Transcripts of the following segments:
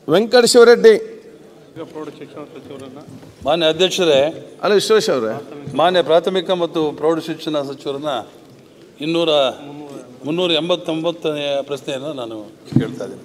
ವೆಂಕಟೇಶ್ವರರೆಡ್ಡಿ. ಮಾನ್ಯ ಅಧ್ಯಕ್ಷರೇ, ಅಲ್ಲ ವಿಶ್ವೇಶ್ ಅವರೇ, ಮಾನ್ಯ ಪ್ರಾಥಮಿಕ ಮತ್ತು ಪ್ರೌಢಶಿಕ್ಷಣ ಸಚಿವರನ್ನ 389ನೇ ಪ್ರಶ್ನೆಯನ್ನು ನಾನು ಕೇಳ್ತಾ ಇದ್ದೀನಿ.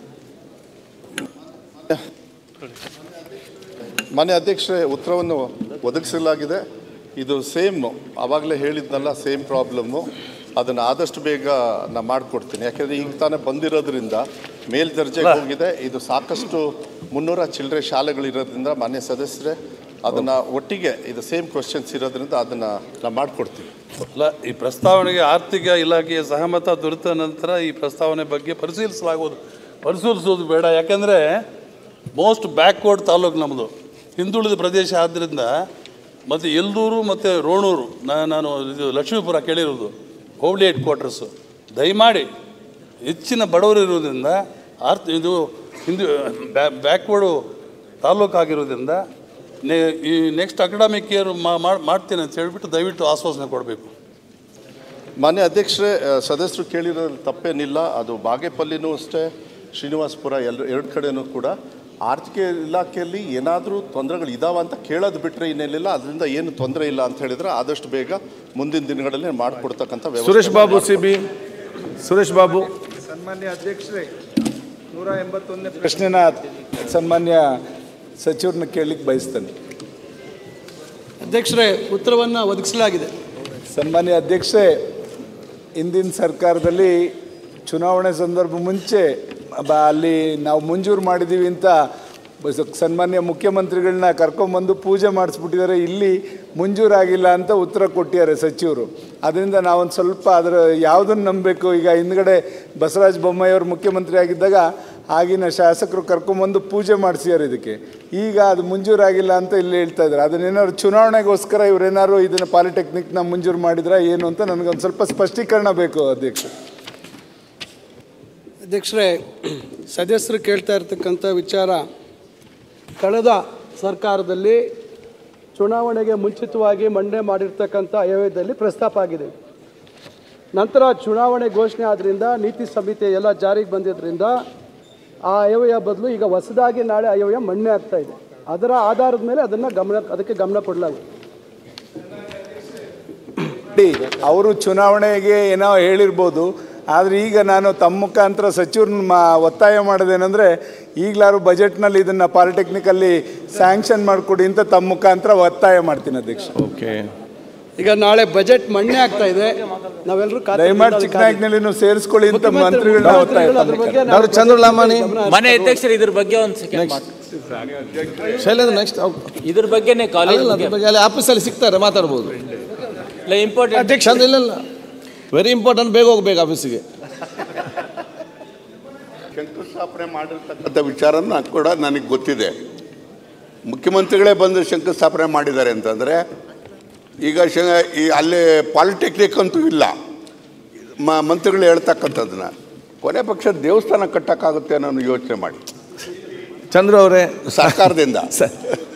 ಮಾನ್ಯ ಅಧ್ಯಕ್ಷರೇ, ಉತ್ತರವನ್ನು ಒದಗಿಸಲಾಗಿದೆ. ಇದು ಸೇಮ್ ಆವಾಗಲೇ ಹೇಳಿದ್ನಲ್ಲ, ಸೇಮ್ ಪ್ರಾಬ್ಲಮ್ಮು. ಅದನ್ನು ಆದಷ್ಟು ಬೇಗ ನಾನು ಮಾಡಿಕೊಡ್ತೀನಿ. ಯಾಕೆಂದರೆ ಈಗ ತಾನೇ ಬಂದಿರೋದ್ರಿಂದ ಮೇಲ್ದರ್ಜೆಗೆ ಹೋಗಿದೆ. ಇದು ಸಾಕಷ್ಟು 300 ಚಿಲ್ಲರೆ ಶಾಲೆಗಳಿರೋದ್ರಿಂದ ಮಾನ್ಯ ಸದಸ್ಯರೇ ಅದನ್ನು ಒಟ್ಟಿಗೆ ಇದು ಸೇಮ್ ಕ್ವಶನ್ಸ್ ಇರೋದ್ರಿಂದ ಅದನ್ನು ನಾನು ಮಾಡಿಕೊಡ್ತೀನಿ. ಅಲ್ಲ, ಈ ಪ್ರಸ್ತಾವನೆಗೆ ಆರ್ಥಿಕ ಇಲಾಖೆಯ ಸಹಮತ ದೊರೆತ ನಂತರ ಈ ಪ್ರಸ್ತಾವನೆ ಬಗ್ಗೆ ಪರಿಶೀಲಿಸೋದು ಬೇಡ. ಯಾಕೆಂದರೆ ಮೋಸ್ಟ್ ಬ್ಯಾಕ್ವರ್ಡ್ ತಾಲೂಕು ನಮ್ಮದು, ಹಿಂದುಳಿದ ಪ್ರದೇಶ ಆದ್ದರಿಂದ. ಮತ್ತು ಯಲ್ದೂರು ಮತ್ತು ರೋಣೂರು, ನಾನು ಇದು ಲಕ್ಷ್ಮೀಪುರ ಕೇಳಿರೋದು ಹೋಬಳಿ ಹೆಡ್ ಕ್ವಾರ್ಟರ್ಸು. ದಯಮಾಡಿ ಹೆಚ್ಚಿನ ಬಡವರು ಇರೋದ್ರಿಂದ ಇದು ಬ್ಯಾಕ್ವರ್ಡು ತಾಲೂಕು ಆಗಿರೋದ್ರಿಂದ ಈ ನೆಕ್ಸ್ಟ್ ಅಕಾಡೆಮಿಕ್ ಇಯರ್ ಮಾಡ್ತೀನಿ ಅಂತ ಹೇಳಿಬಿಟ್ಟು ದಯವಿಟ್ಟು ಆಶ್ವಾಸನೆ ಕೊಡಬೇಕು. ಮಾನ್ಯ ಅಧ್ಯಕ್ಷರೇ, ಸದಸ್ಯರು ಕೇಳಿರೋದು ತಪ್ಪೇನಿಲ್ಲ. ಅದು ಬಾಗೇಪಲ್ಲಿನೂ ಅಷ್ಟೇ, ಶ್ರೀನಿವಾಸಪುರ ಎರಡು ಕಡೆಯೂ ಕೂಡ ಆರ್ಥಿಕ ಇಲಾಖೆಯಲ್ಲಿ ಏನಾದರೂ ತೊಂದರೆಗಳು ಇದಾವ ಅಂತ ಕೇಳೋದು ಬಿಟ್ಟರೆ ಇನ್ನೇನಿಲ್ಲ. ಅದರಿಂದ ಏನು ತೊಂದರೆ ಇಲ್ಲ ಅಂತ ಹೇಳಿದರೆ ಆದಷ್ಟು ಬೇಗ ಮುಂದಿನ ದಿನಗಳಲ್ಲಿ ಮಾಡಿಕೊಡ್ತಕ್ಕಂಥ ವ್ಯವಸ್ಥೆ. ಸುರೇಶ್ ಬಾಬು ಸಿಬಿ. ಸುರೇಶ್ ಬಾಬು. ಸನ್ಮಾನ್ಯ ಅಧ್ಯಕ್ಷರೇ, 181ನೇ ಪ್ರಶ್ನೆನ ಸನ್ಮಾನ್ಯ ಸಚಿವರನ್ನ ಕೇಳಲಿಕ್ಕೆ ಬಯಸ್ತೇನೆ. ಅಧ್ಯಕ್ಷರೇ, ಉತ್ತರವನ್ನು ಒದಗಿಸಲಾಗಿದೆ. ಸನ್ಮಾನ್ಯ ಅಧ್ಯಕ್ಷರೇ, ಹಿಂದಿನ ಸರ್ಕಾರದಲ್ಲಿ ಚುನಾವಣೆ ಸಂದರ್ಭ ಮುಂಚೆ ಅಲ್ಲಿ ನಾವು ಮಂಜೂರು ಮಾಡಿದ್ದೀವಿ ಅಂತ ಸನ್ಮಾನ್ಯ ಮುಖ್ಯಮಂತ್ರಿಗಳನ್ನ ಕರ್ಕೊಂಬಂದು ಪೂಜೆ ಮಾಡಿಸ್ಬಿಟ್ಟಿದ್ದಾರೆ. ಇಲ್ಲಿ ಮಂಜೂರಾಗಿಲ್ಲ ಅಂತ ಉತ್ತರ ಕೊಟ್ಟಿದ್ದಾರೆ ಸಚಿವರು. ಅದರಿಂದ ನಾವೊಂದು ಸ್ವಲ್ಪ ಅದರ ಯಾವುದನ್ನು ನಂಬಬೇಕು. ಈಗ ಹಿಂದ್ಗಡೆ ಬಸವರಾಜ ಬೊಮ್ಮಾಯಿಯವರು ಮುಖ್ಯಮಂತ್ರಿ ಆಗಿದ್ದಾಗ ಆಗಿನ ಶಾಸಕರು ಕರ್ಕೊಂಬಂದು ಪೂಜೆ ಮಾಡಿಸಿದ್ದಾರೆ ಇದಕ್ಕೆ. ಈಗ ಅದು ಮಂಜೂರಾಗಿಲ್ಲ ಅಂತ ಇಲ್ಲಿ ಹೇಳ್ತಾ ಇದ್ದಾರೆ. ಅದನ್ನೇನಾದ್ರು ಚುನಾವಣೆಗೋಸ್ಕರ ಇವರೇನಾದ್ರು ಇದನ್ನು ಪಾಲಿಟೆಕ್ನಿಕ್ನ ಮಂಜೂರು ಮಾಡಿದ್ರೆ ಏನು ಅಂತ ನನಗೊಂದು ಸ್ವಲ್ಪ ಸ್ಪಷ್ಟೀಕರಣ ಬೇಕು ಅಧ್ಯಕ್ಷರೇ, ಸದಸ್ಯರು ಕೇಳ್ತಾ ಇರ್ತಕ್ಕಂಥ ವಿಚಾರ ಕಳೆದ ಸರ್ಕಾರದಲ್ಲಿ ಚುನಾವಣೆಗೆ ಮುಂಚಿತವಾಗಿ ಮಂಡನೆ ಮಾಡಿರ್ತಕ್ಕಂಥ ಆಯವ್ಯಯದಲ್ಲಿ ಪ್ರಸ್ತಾಪ ಆಗಿದೆ. ನಂತರ ಚುನಾವಣೆ ಘೋಷಣೆ ಆದ್ದರಿಂದ ನೀತಿ ಸಂಹಿತೆ ಎಲ್ಲ ಜಾರಿಗೆ ಬಂದಿದ್ದರಿಂದ ಆ ಆಯವ್ಯಯ ಬದಲು ಈಗ ಹೊಸದಾಗಿ ನಾಳೆ ಆಯವ್ಯಯ ಮಂಡನೆ ಆಗ್ತಾ ಇದೆ. ಅದರ ಆಧಾರದ ಮೇಲೆ ಅದಕ್ಕೆ ಗಮನ ಕೊಡಲಾಗಿದೆ. ಅವರು ಚುನಾವಣೆಗೆ ಏನೋ ಹೇಳಿರ್ಬೋದು, ಆದರೆ ಈಗ ನಾನು ತಮ್ಮ ಮುಖಾಂತರ ಸಚಿವ್ರನ್ನ ಒತ್ತಾಯ ಮಾಡೋದೇನೆಂದರೆ ಈಗಲಾರು ಬಜೆಟ್ನಲ್ಲಿ ಇದನ್ನು ಪಾಲಿಟೆಕ್ನಿಕಲ್ಲಿ ಸ್ಯಾಂಕ್ಷನ್ ಮಾಡಿಕೊಡಿ ಅಂತ ತಮ್ಮ ಮುಖಾಂತರ ಒತ್ತಾಯ ಮಾಡ್ತೀನಿ ಅಧ್ಯಕ್ಷ. ಓಕೆ, ಈಗ ನಾಳೆ ಬಜೆಟ್ ಮಂಡನೆ ಆಗ್ತಾ ಇದೆ. ನಾವೆಲ್ಲರೂ ದಯಮಾಡಿ ಚಿಕ್ಕನಾಯಕನಲ್ಲಿ ಸೇರಿಸ್ಕೊಳ್ಳಿ ಅಂತ ಮಂತ್ರಿಗಳನ್ನ ಒತ್ತಾಯ. ಚಂದ್ರಲಾಮಾನಿ. ಮನೆ ಅಧ್ಯಕ್ಷರು ಇದ್ರ ಬಗ್ಗೆ ಒಂದು ಶೈಲೇಂದ್ರ ನೆಕ್ಸ್ಟ್ ಇದ್ರ ಬಗ್ಗೆನೇ ಕಾಲೇಜ್ ಬಗ್ಗೆ ಅಲ್ಲಿ ಆಫೀಸಲ್ಲಿ ಸಿಗ್ತಾರೆ, ಮಾತಾಡ್ಬೋದು. ಇಂಪಾರ್ಟೆಂಟ್ ಅಧ್ಯಕ್ಷ ಇಲ್ಲ, ವೆರಿ ಇಂಪಾರ್ಟೆಂಟ್, ಬೇಗ ಹೋಗ್ಬೇಕು ಆಫೀಸಿಗೆ. ಶಂಕುಸ್ಥಾಪನೆ ಮಾಡಿರ್ತಕ್ಕಂಥ ವಿಚಾರನ ಕೂಡ ನನಗೆ ಗೊತ್ತಿದೆ. ಮುಖ್ಯಮಂತ್ರಿಗಳೇ ಬಂದು ಶಂಕುಸ್ಥಾಪನೆ ಮಾಡಿದ್ದಾರೆ ಅಂತಂದರೆ ಈಗ ಅಲ್ಲಿ ಪಾಲಿಟೆಕ್ನಿಕ್ ಅಂತೂ ಇಲ್ಲ, ಮಂತ್ರಿಗಳು ಹೇಳ್ತಕ್ಕಂಥದ್ದನ್ನ ಕೊನೆ ಪಕ್ಷ ದೇವಸ್ಥಾನ ಕಟ್ಟಕ್ಕಾಗುತ್ತೆ ಅನ್ನೋ ಯೋಚನೆ ಮಾಡಿ ಚಂದ್ರ ಅವರೇ ಸರ್ಕಾರದಿಂದ